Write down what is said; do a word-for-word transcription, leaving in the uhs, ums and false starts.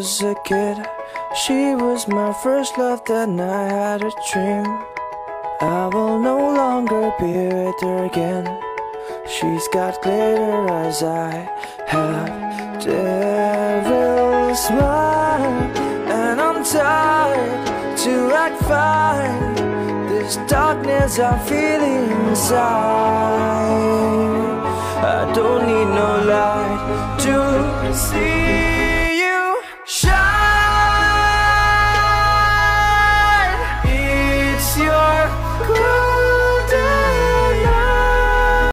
was a kid, she was my first love, then I had a dream. I will no longer be with her again. She's got glitter eyes, I have devil smile. And I'm tired to act fine, this darkness I'm feeling inside. I don't need no light to see